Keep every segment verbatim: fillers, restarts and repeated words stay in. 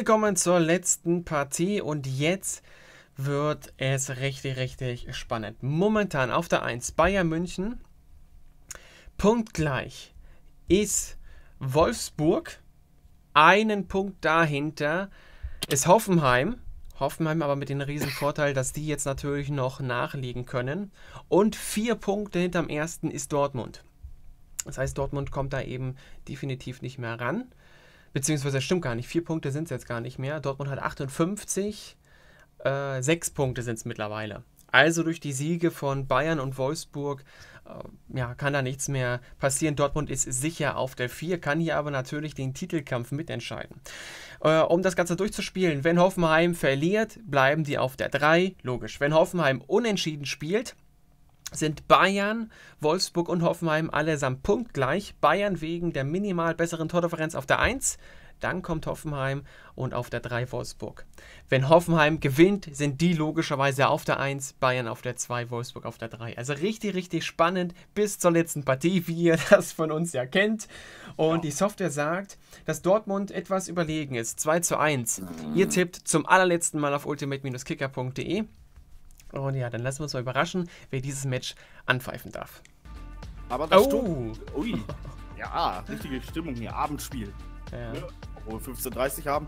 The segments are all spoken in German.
Willkommen zur letzten Partie und jetzt wird es richtig, richtig spannend. Momentan auf der eins Bayern München, punktgleich ist Wolfsburg, einen Punkt dahinter ist Hoffenheim. Hoffenheim aber mit dem riesen Vorteil, dass die jetzt natürlich noch nachlegen können. Und vier Punkte hinterm ersten ist Dortmund. Das heißt, Dortmund kommt da eben definitiv nicht mehr ran. Beziehungsweise, das stimmt gar nicht. Vier Punkte sind es jetzt gar nicht mehr. Dortmund hat achtundfünfzig. Äh, sechs Punkte sind es mittlerweile. Also durch die Siege von Bayern und Wolfsburg äh, ja, kann da nichts mehr passieren. Dortmund ist sicher auf der vier, kann hier aber natürlich den Titelkampf mitentscheiden. Äh, um das Ganze durchzuspielen, wenn Hoffenheim verliert, bleiben die auf der drei. Logisch. Wenn Hoffenheim unentschieden spielt, sind Bayern, Wolfsburg und Hoffenheim allesamt punktgleich. Bayern wegen der minimal besseren Tordifferenz auf der eins. Dann kommt Hoffenheim und auf der drei Wolfsburg. Wenn Hoffenheim gewinnt, sind die logischerweise auf der eins, Bayern auf der zwei, Wolfsburg auf der drei. Also richtig, richtig spannend bis zur letzten Partie, wie ihr das von uns ja kennt. Und ja. Die Software sagt, dass Dortmund etwas überlegen ist. zwei zu eins. Mhm. Ihr tippt zum allerletzten Mal auf ultimate kicker punkt de. Und ja, dann lassen wir uns mal überraschen, wer dieses Match anpfeifen darf. Aber das oh. Ui. Ja, richtige Stimmung hier. Abendspiel. Ja. Obwohl wir fünfzehn Uhr dreißig haben.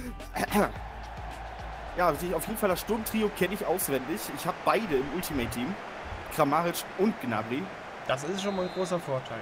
Ja, auf jeden Fall das Sturmtrio kenne ich auswendig. Ich habe beide im Ultimate-Team. Kramaric und Gnabry. Das ist schon mal ein großer Vorteil.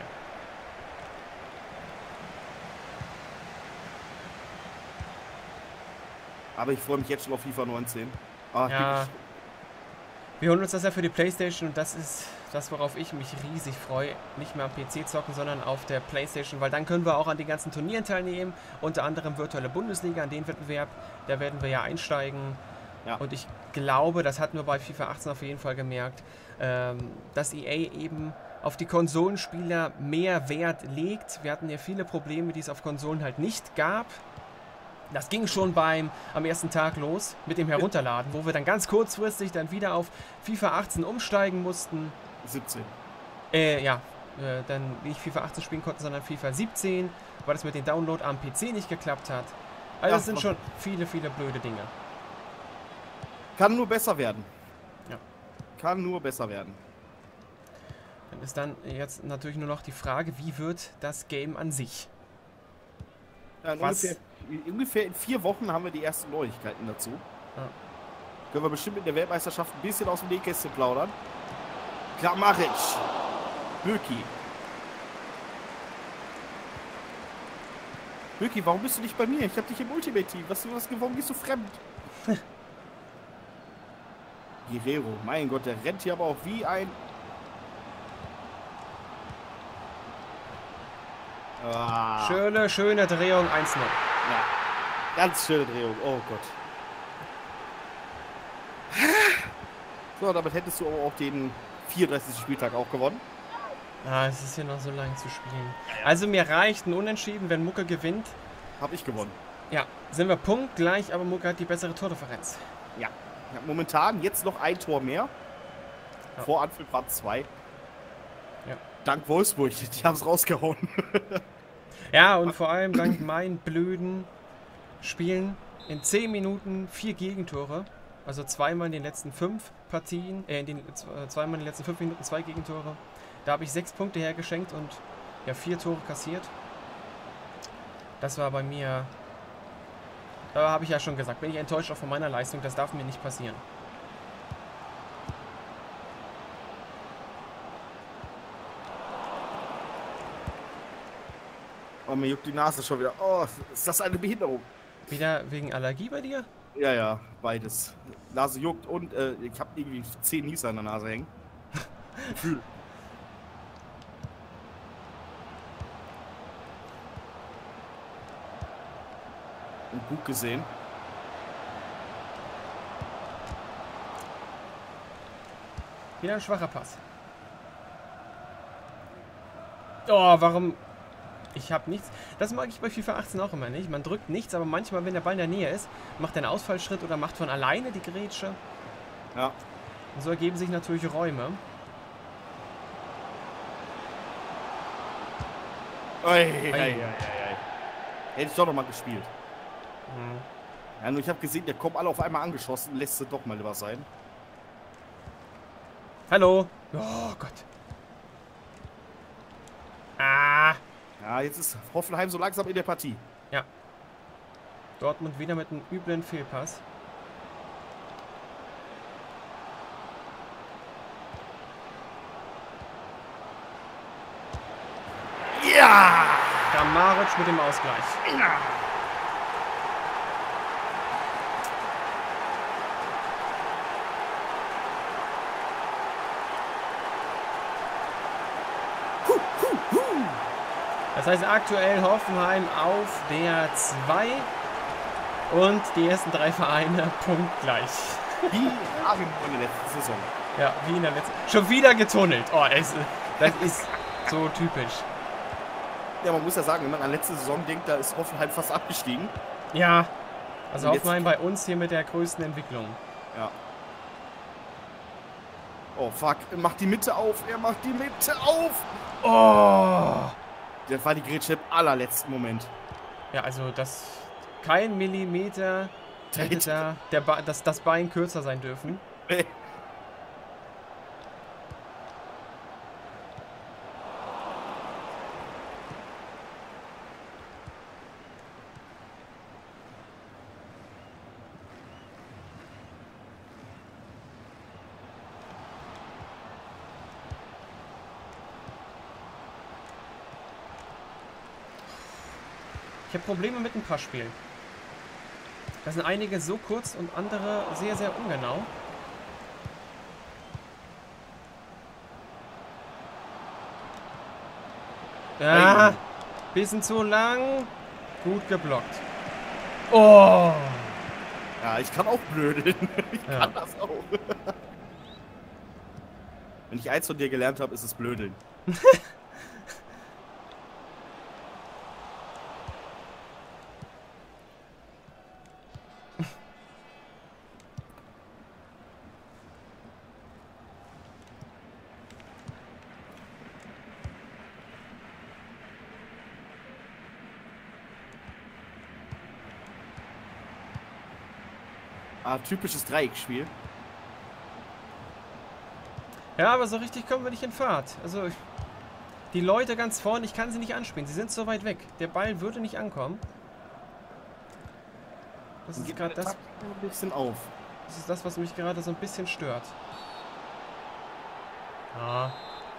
Aber ich freue mich jetzt schon auf FIFA neunzehn. Ah, ja. Wir holen uns das ja für die PlayStation und das ist das, worauf ich mich riesig freue. Nicht mehr am P C zocken, sondern auf der PlayStation, weil dann können wir auch an den ganzen Turnieren teilnehmen. Unter anderem virtuelle Bundesliga, an den Wettbewerb, da werden wir ja einsteigen. Ja. Und ich glaube, das hatten wir bei FIFA achtzehn auf jeden Fall gemerkt, ähm, dass E A eben auf die Konsolenspieler mehr Wert legt. Wir hatten ja viele Probleme, die es auf Konsolen halt nicht gab. Das ging schon beim am ersten Tag los mit dem Herunterladen, wo wir dann ganz kurzfristig dann wieder auf FIFA achtzehn umsteigen mussten. siebzehn. Äh, ja, äh, dann nicht FIFA achtzehn spielen konnten, sondern FIFA siebzehn, weil das mit dem Download am P C nicht geklappt hat. Also es sind schon viele, viele blöde Dinge. Kann nur besser werden. Ja. Kann nur besser werden. Dann ist dann jetzt natürlich nur noch die Frage, wie wird das Game an sich? Ja, ungefähr, ungefähr in vier Wochen haben wir die ersten Neuigkeiten dazu. Ja. Können wir bestimmt in der Weltmeisterschaft ein bisschen aus dem Nähkästchen plaudern. Kramaric. Böki. Böki, warum bist du nicht bei mir? Ich hab dich im Ultimate-Team. Was du was gewonnen? Bist du fremd? Guerrero. Mein Gott, der rennt hier aber auch wie ein... Ah. Schöne, schöne Drehung, eins null. Ja, ganz schöne Drehung. Oh Gott. So, damit hättest du auch den vierunddreißigsten Spieltag auch gewonnen. Ah, es ist hier noch so lange zu spielen. Also mir reicht ein Unentschieden, wenn Mucke gewinnt. Habe ich gewonnen. Ja, sind wir punktgleich, aber Mucke hat die bessere Tordifferenz. Ja. Ja, momentan jetzt noch ein Tor mehr. Ja. Vor Anpfiff zwei. Ja. Dank Wolfsburg, die haben es rausgehauen. Ja, und vor allem dank meinen blöden Spielen in zehn Minuten vier Gegentore. Also zweimal in den letzten fünf Partien, äh, in den, äh, zweimal in den letzten fünf Minuten zwei Gegentore. Da habe ich sechs Punkte hergeschenkt und ja, vier Tore kassiert. Das war bei mir, da habe ich ja schon gesagt, bin ich enttäuscht auch von meiner Leistung, das darf mir nicht passieren. Oh, mir juckt die Nase schon wieder. Oh, ist das eine Behinderung? Wieder wegen Allergie bei dir? Ja, ja, beides. Nase juckt und äh, ich habe irgendwie zehn Nieser an der Nase hängen. Gefühl. Und gut gesehen. Wieder ein schwacher Pass. Oh, warum... Ich habe nichts. Das mag ich bei FIFA achtzehn auch immer nicht. Man drückt nichts, aber manchmal, wenn der Ball in der Nähe ist, macht er einen Ausfallschritt oder macht von alleine die Grätsche. Ja. Und so ergeben sich natürlich Räume. Ei, ei, ei, ei, ei. Hätte ich doch noch mal gespielt. Mhm. Ja, nur ich habe gesehen, der kommt alle auf einmal angeschossen. Lässt sie doch mal lieber sein. Hallo. Oh Gott. Ah. Ja, jetzt ist Hoffenheim so langsam in der Partie. Ja. Dortmund wieder mit einem üblen Fehlpass. Ja! Kramaric mit dem Ausgleich. Ja! Das heißt aktuell Hoffenheim auf der zwei und die ersten drei Vereine punktgleich. Wie in der letzten Saison. Ja, wie in der letzten. Schon wieder getunnelt. Oh, es, das ist so typisch. Ja, man muss ja sagen, wenn man an letzte Saison denkt, da ist Hoffenheim fast abgestiegen. Ja, also und Hoffenheim bei uns hier mit der größten Entwicklung. Ja. Oh, fuck. Er macht die Mitte auf. Er macht die Mitte auf. Oh! Das war die Grätsche im allerletzten Moment. Ja, also das... Kein Millimeter hätte da der ba das, das Bein kürzer sein dürfen. Ich habe Probleme mit dem Passspiel. Da sind einige so kurz und andere sehr, sehr ungenau. Ja, bisschen zu lang. Gut geblockt. Oh! Ja, ich kann auch blödeln. Ich Ja. kann das auch. Wenn ich eins von dir gelernt habe, ist es blödeln. Ah, typisches Dreiecksspiel. Ja, aber so richtig kommen wir nicht in Fahrt. Also, ich, die Leute ganz vorne, ich kann sie nicht anspielen. Sie sind so weit weg. Der Ball würde nicht ankommen. Das ist gerade das, ein bisschen auf. das ist das, was mich gerade so ein bisschen stört. Ja.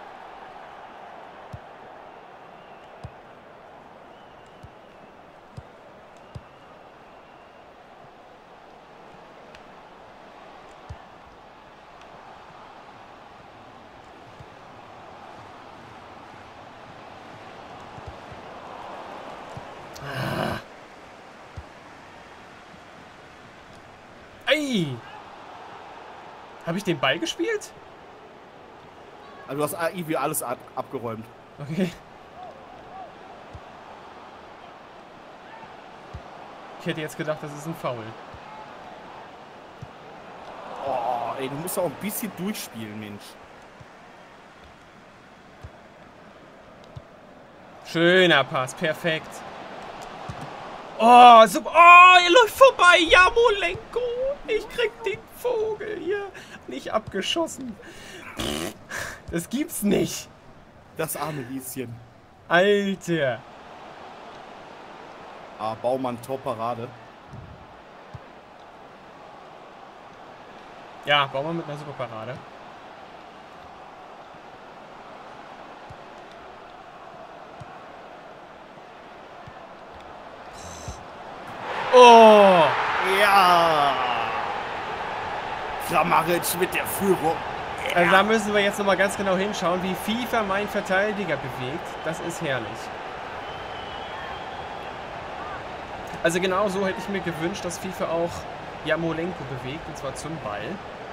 Ei! Habe ich den Ball gespielt? Also du hast irgendwie alles ab abgeräumt. Okay. Ich hätte jetzt gedacht, das ist ein Foul. Oh, ey, du musst auch ein bisschen durchspielen, Mensch. Schöner Pass, perfekt. Oh, super. Oh, er läuft vorbei. Jarmolenko. Ich krieg den Vogel hier nicht abgeschossen. Das gibt's nicht. Das arme Lieschen. Alter. Ah, Baumann, Top-Parade. Ja, Baumann mit einer super Parade. Oh! Ja! Kramaric mit der Führung. Ja. Also da müssen wir jetzt nochmal ganz genau hinschauen, wie FIFA meinen Verteidiger bewegt. Das ist herrlich. Also genau so hätte ich mir gewünscht, dass FIFA auch Jarmolenko bewegt, und zwar zum Ball.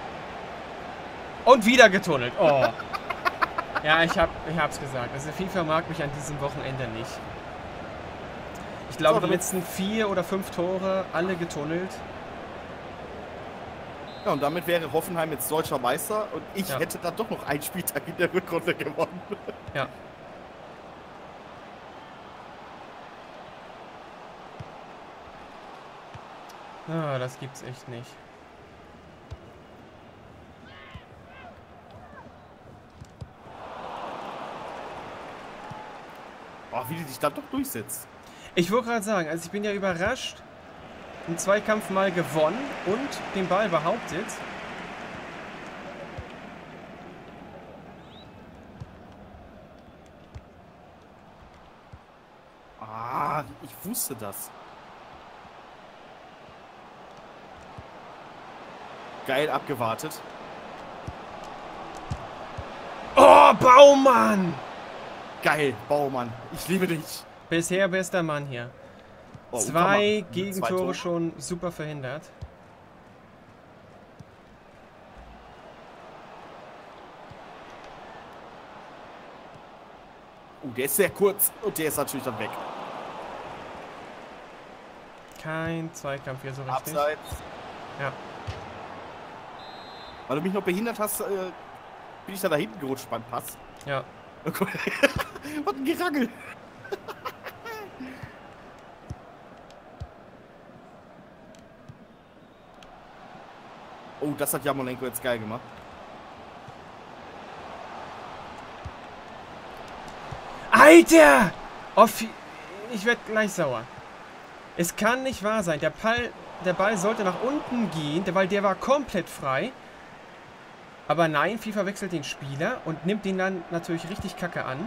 Und wieder getunnelt. Oh. Ja, ich, hab, ich hab's gesagt. Also FIFA mag mich an diesem Wochenende nicht. Ich glaube, So, die letzten vier oder fünf Tore, alle getunnelt. Ja, und damit wäre Hoffenheim jetzt deutscher Meister und ich Ja. hätte dann doch noch einen Spieltag in der Rückrunde gewonnen. Ja. Ah, das gibt's echt nicht. Oh, wie die sich dann doch durchsetzt. Ich wollte gerade sagen, also ich bin ja überrascht. Einen Zweikampf mal gewonnen und den Ball behauptet. Ah, ich wusste das. Geil abgewartet. Oh, Baumann! Geil, Baumann. Ich liebe dich. Bisher bester Mann hier. Oh, Zwei Uckermann. Gegentore Zwei schon super verhindert. Oh, der ist sehr kurz und der ist natürlich dann weg. Kein Zweikampf hier so richtig. Abseits. Ja. Weil du mich noch behindert hast, äh, bin ich da da hinten gerutscht beim Pass. Ja. Was ein Gerangel. Oh, das hat Jamolenko jetzt geil gemacht. Alter! Oh, ich werde gleich sauer. Es kann nicht wahr sein. Der Ball, der Ball sollte nach unten gehen, weil der war komplett frei. Aber nein, FIFA wechselt den Spieler und nimmt den dann natürlich richtig kacke an.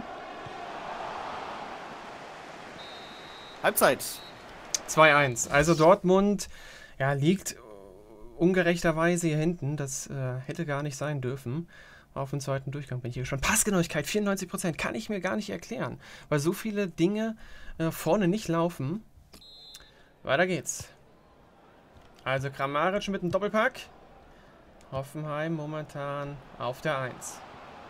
Halbzeit. zwei eins. Also Dortmund ja, liegt ungerechterweise hier hinten. Das äh, hätte gar nicht sein dürfen. Auf den zweiten Durchgang bin ich hier schon. Passgenauigkeit vierundneunzig Prozent. Kann ich mir gar nicht erklären. Weil so viele Dinge äh, vorne nicht laufen. Weiter geht's. Also Kramaric mit einem Doppelpack. Hoffenheim momentan auf der eins.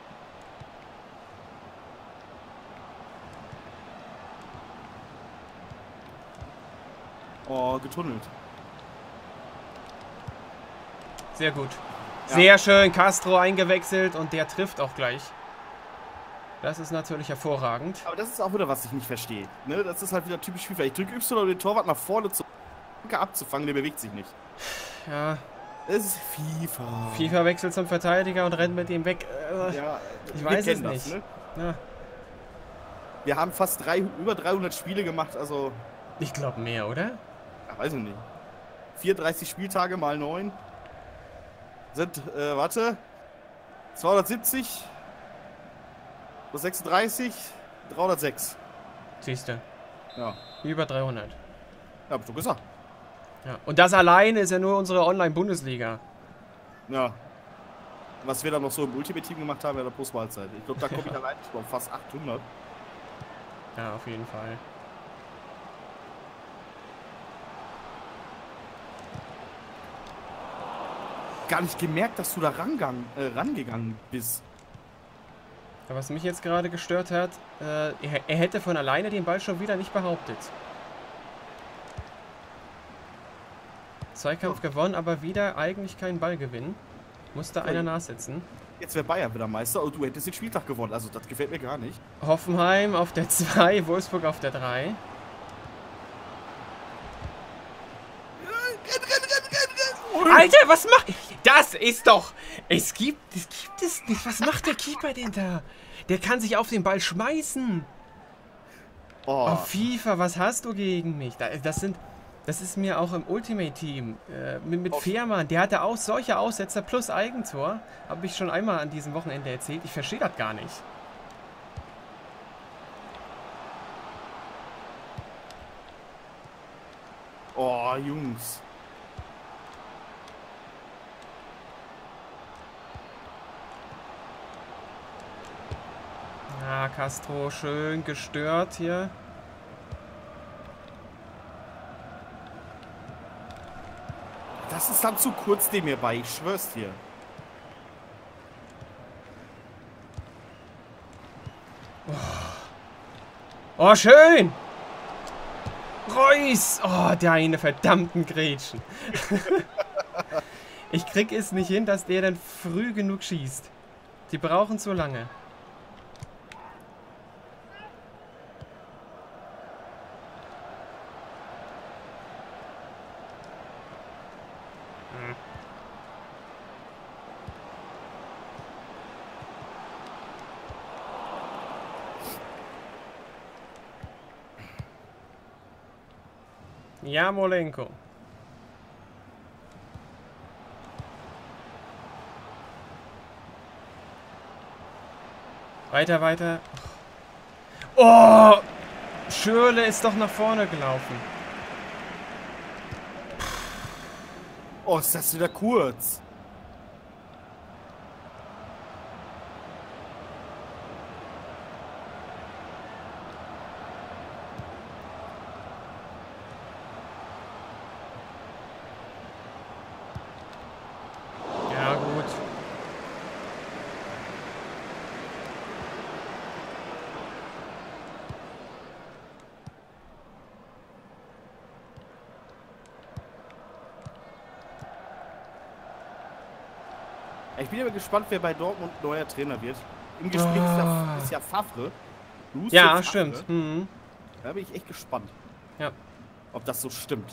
Oh, getunnelt. Sehr gut. Ja. Sehr schön. Castro eingewechselt und der trifft auch gleich. Das ist natürlich hervorragend. Aber das ist auch wieder, was ich nicht verstehe. Ne? Das ist halt wieder typisch FIFA. Ich drücke Y, um den Torwart nach vorne zu abzufangen, der bewegt sich nicht. Ja. Es ist FIFA. FIFA wechselt zum Verteidiger und rennt mit ihm weg. Äh, Ja, ich weiß es das, nicht. Ne? Ja. Wir haben fast drei, über dreihundert Spiele gemacht, also... Ich glaube mehr, oder? Ja, weiß ich nicht. vierunddreißig Spieltage mal neun sind, äh, warte, zweihundertsiebzig plus sechsunddreißig, dreihundertsechs. Siehst du. Ja. Über dreihundert. Ja, hab ich doch gesagt. Ja. Und das alleine ist ja nur unsere Online-Bundesliga. Ja. Was wir dann noch so im Ultimate-Team gemacht haben, wäre der Plus-Mahlzeit. Ich glaube, da komme ich allein schon auf fast achthundert. Ja, auf jeden Fall. Gar nicht gemerkt, dass du da rangang, äh, rangegangen bist. Ja, was mich jetzt gerade gestört hat, äh, er, er hätte von alleine den Ball schon wieder nicht behauptet. Zweikampf oh. gewonnen, aber wieder eigentlich keinen Ballgewinn. Musste einer nachsetzen. Jetzt wäre Bayern wieder Meister und du hättest den Spieltag gewonnen. Also das gefällt mir gar nicht. Hoffenheim auf der zwei, Wolfsburg auf der drei. Alter, was macht... Das ist doch... Es gibt... Das gibt es nicht. Was macht der Keeper denn da? Der kann sich auf den Ball schmeißen. Oh, oh FIFA, was hast du gegen mich? Das sind... Das ist mir auch im Ultimate-Team äh, mit, mit Fehrmann. Der hatte auch solche Aussetzer plus Eigentor. Habe ich schon einmal an diesem Wochenende erzählt. Ich verstehe das gar nicht. Oh, Jungs. Ja, Castro schön gestört hier. Das ist dann zu kurz dem hierbei, ich schwör's dir. Oh, oh schön! Reus! Oh, deine verdammten Grätschen. Ich krieg es nicht hin, dass der dann früh genug schießt. Die brauchen zu lange. Jarmolenko. Weiter, weiter. Oh! Schürrle ist doch nach vorne gelaufen. Oh, ist das wieder kurz. Ja, gut. Ich bin aber gespannt, wer bei Dortmund neuer Trainer wird. Im Gespräch ist, ja, ist ja Favre. Lucien Ja, Favre. stimmt. Mhm. Da bin ich echt gespannt. Ja. Ob das so stimmt.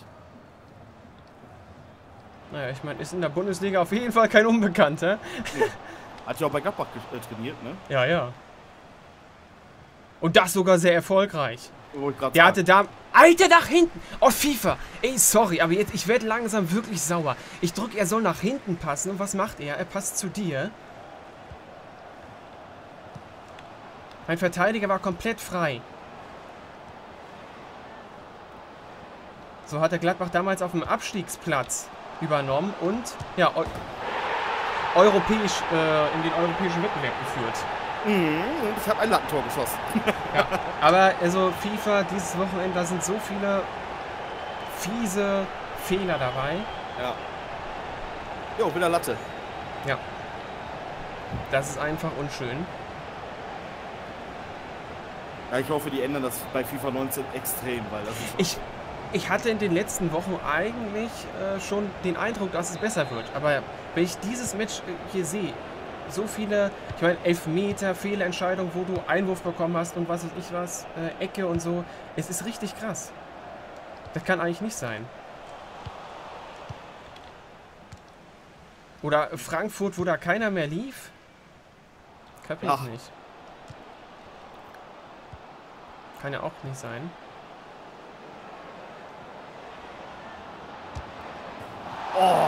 Naja, ich meine, ist in der Bundesliga auf jeden Fall kein Unbekannter. Nee. Hat ja auch bei Gladbach äh, trainiert, ne? Ja, ja. Und das sogar sehr erfolgreich. Wo ich grad Der sag. hatte da... Alter, nach hinten! Oh, FIFA! Ey, sorry, aber jetzt, ich werde langsam wirklich sauer. Ich drücke, er soll nach hinten passen. Und was macht er? Er passt zu dir. Mein Verteidiger war komplett frei. So hat der Gladbach damals auf dem Abstiegsplatz übernommen und ja, eu europäisch, äh, in den europäischen Wettbewerb geführt. Mhm, und ich habe ein Lattentor geschossen. Ja, aber also FIFA, dieses Wochenende, da sind so viele fiese Fehler dabei. Ja. Jo, wieder Latte. Ja. Das ist einfach unschön. Ja, ich hoffe, die ändern das bei FIFA neunzehn extrem, weil das ist... Ich, ich hatte in den letzten Wochen eigentlich äh, schon den Eindruck, dass es besser wird. Aber wenn ich dieses Match äh, hier sehe, so viele, ich meine, Elfmeter, Fehlentscheidungen, wo du Einwurf bekommen hast und was weiß ich was, äh, Ecke und so. Es ist richtig krass. Das kann eigentlich nicht sein. Oder Frankfurt, wo da keiner mehr lief? Kapier ich Ach. nicht. Kann ja auch nicht sein. Oh.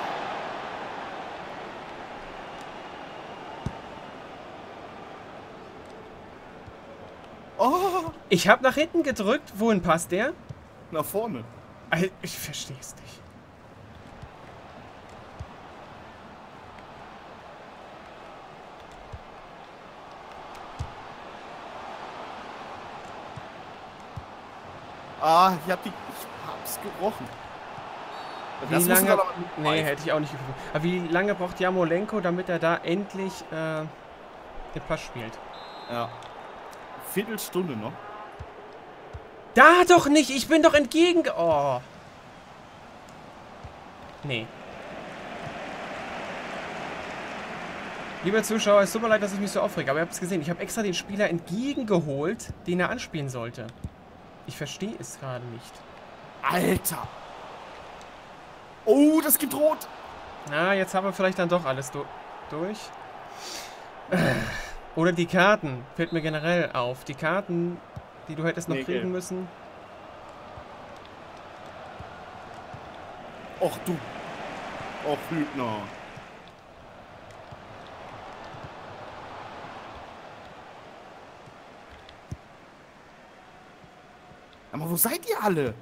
Oh. Ich habe nach hinten gedrückt. Wohin passt der? Nach vorne. Alter, ich verstehe es nicht. Ah, ich hab die... Ich hab's gerochen. Wie Das lange? aber Nee, hätte ich auch nicht gefunden. Aber wie lange braucht Jarmolenko, damit er da endlich äh, den Pass spielt? Ja. Viertelstunde noch. Da doch nicht! Ich bin doch entgegen... Oh. Nee. Lieber Zuschauer, es tut mir leid, dass ich mich so aufrege, aber ihr habt es gesehen. Ich habe extra den Spieler entgegengeholt, den er anspielen sollte. Ich verstehe es gerade nicht. Alter! Oh, das gibt rot! Na, jetzt haben wir vielleicht dann doch alles du durch. Oder die Karten. Fällt mir generell auf. Die Karten, die du hättest noch Nee, kriegen gelb. müssen. Och du. Och Hübner. Aber wo seid ihr alle?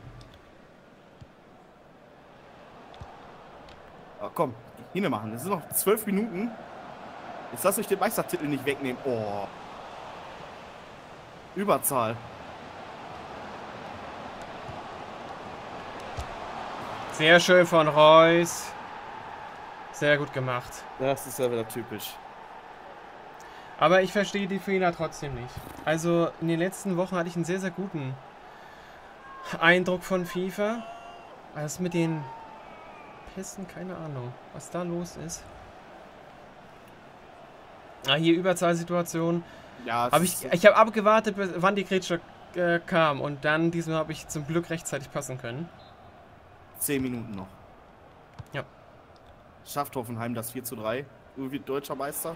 Oh, komm, hin machen. Es sind noch zwölf Minuten. Jetzt lasst euch den Meistertitel nicht wegnehmen. Oh. Überzahl. Sehr schön von Reus. Sehr gut gemacht. Das ist ja wieder typisch. Aber ich verstehe die Fehler trotzdem nicht. Also in den letzten Wochen hatte ich einen sehr, sehr guten Eindruck von FIFA. Also mit den Pässen, keine Ahnung, was da los ist. Ah, hier Überzahlsituation. Ja, Hab ich ich habe abgewartet, bis, wann die Grätsche äh, kam. Und dann diesmal habe ich zum Glück rechtzeitig passen können. zehn Minuten noch. Ja. Schafft Hoffenheim das vier zu drei. Irgendwie deutscher Meister.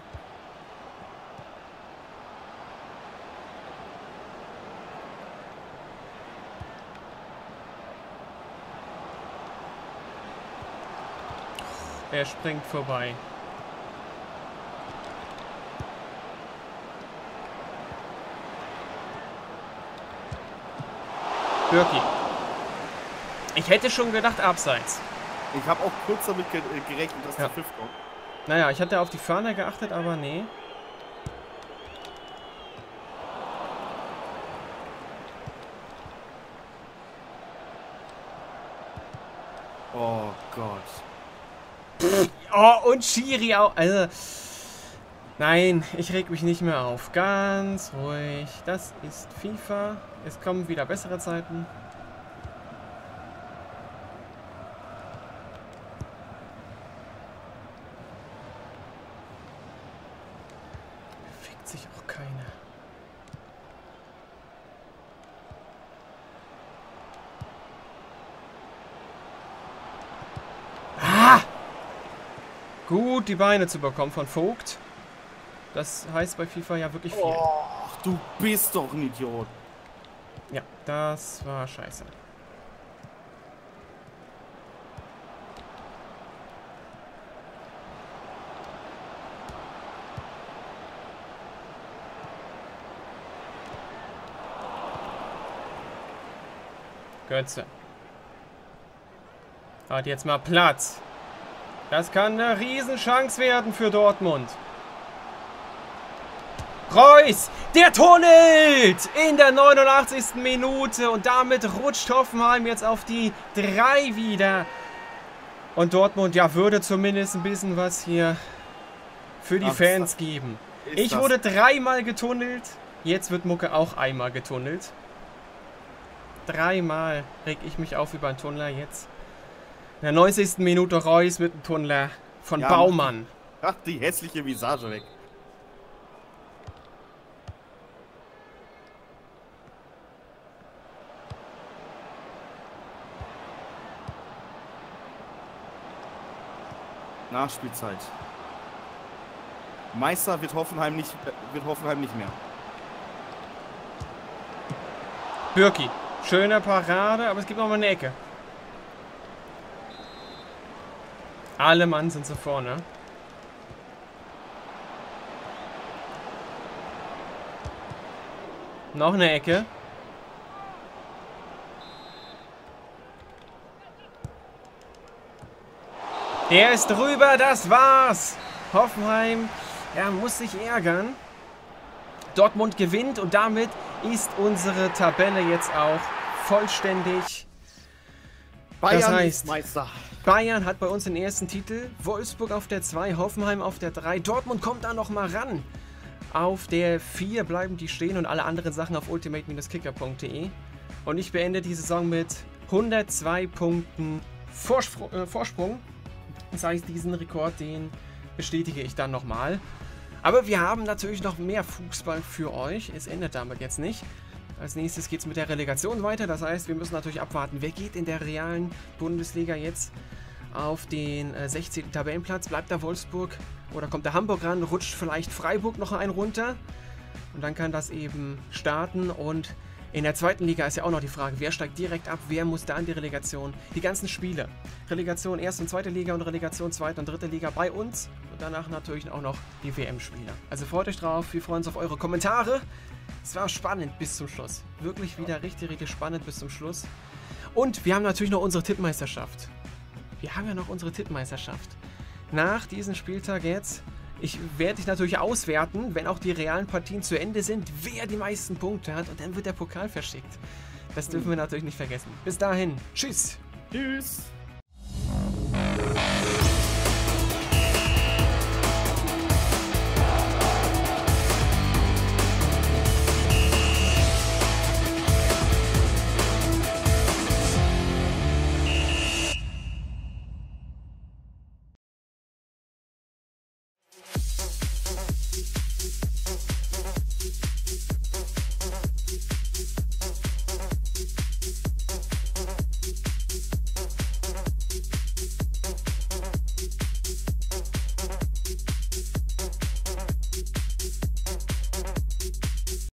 Er springt vorbei. Birki. Ich hätte schon gedacht, abseits. Ich habe auch kurz damit gerechnet, dass ja. der Pfiff kommt. Naja, ich hatte auf die Fahne geachtet, aber nee. Oh Gott. Oh, und Schiri auch. Also, nein, ich reg mich nicht mehr auf. Ganz ruhig. Das ist FIFA. Es kommen wieder bessere Zeiten. Fickt sich auch keiner. Ah! Gut, die Beine zu bekommen von Vogt. Das heißt bei FIFA ja wirklich viel. Oh, du bist doch ein Idiot. Ja, das war scheiße. Götze. Hat jetzt mal Platz. Das kann eine Riesenchance werden für Dortmund. Reus, der tunnelt in der neunundachtzigsten Minute und damit rutscht Hoffenheim jetzt auf die drei wieder. Und Dortmund, ja, würde zumindest ein bisschen was hier für die Ach, Fans geben. Ich das? wurde dreimal getunnelt, jetzt wird Mucke auch einmal getunnelt. Dreimal reg ich mich auf über einen Tunnler jetzt. In der neunzigsten Minute Reus mit einem Tunnler von ja, Baumann. Ach, die hässliche Visage weg. Nachspielzeit. Meister wird Hoffenheim nicht, wird Hoffenheim nicht mehr. Birki. Schöne Parade, aber es gibt noch mal eine Ecke. Alle Mann sind so vorne. Noch eine Ecke. Der ist drüber, das war's. Hoffenheim, er muss sich ärgern. Dortmund gewinnt und damit ist unsere Tabelle jetzt auch vollständig. Bayern das heißt, ist Meister. Bayern hat bei uns den ersten Titel, Wolfsburg auf der zwei, Hoffenheim auf der drei, Dortmund kommt da noch mal ran. Auf der vier bleiben die stehen und alle anderen Sachen auf ultimate kicker punkt de. Und ich beende die Saison mit hundertzwei Punkten Vorspr äh, Vorsprung. Das heißt, diesen Rekord, den bestätige ich dann nochmal. Aber wir haben natürlich noch mehr Fußball für euch. Es endet damit jetzt nicht. Als nächstes geht es mit der Relegation weiter. Das heißt, wir müssen natürlich abwarten, wer geht in der realen Bundesliga jetzt auf den äh, sechzehnten Tabellenplatz. Bleibt da Wolfsburg oder kommt da Hamburg ran? Rutscht vielleicht Freiburg noch einen runter? Und dann kann das eben starten. Und in der zweiten Liga ist ja auch noch die Frage, wer steigt direkt ab? Wer muss da in die Relegation? Die ganzen Spiele. Relegation erste und zweite Liga und Relegation zweite und dritte Liga bei uns. Und danach natürlich auch noch die W M-Spiele. Also freut euch drauf. Wir freuen uns auf eure Kommentare. Es war spannend bis zum Schluss. Wirklich wieder richtig, richtig spannend bis zum Schluss. Und wir haben natürlich noch unsere Tippmeisterschaft. Wir haben ja noch unsere Tippmeisterschaft. Nach diesem Spieltag jetzt, ich werde dich natürlich auswerten, wenn auch die realen Partien zu Ende sind, wer die meisten Punkte hat. Und dann wird der Pokal verschickt. Das dürfen wir natürlich nicht vergessen. Bis dahin. Tschüss. Tschüss.